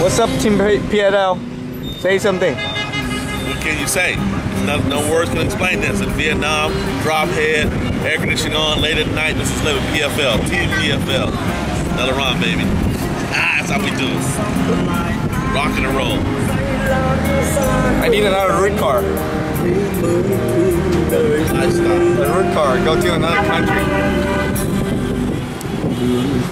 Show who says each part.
Speaker 1: What's up, Team p.f.l? Say something.
Speaker 2: What can you say? No words can explain this. In Vietnam, drop head, air conditioning on, late at night. This is living p.f.l. Team p.f.l. Another run, baby. That's how we do it. Rock and roll.
Speaker 1: I need another root car.
Speaker 2: Lifestyle.
Speaker 1: A root car. Go to another country.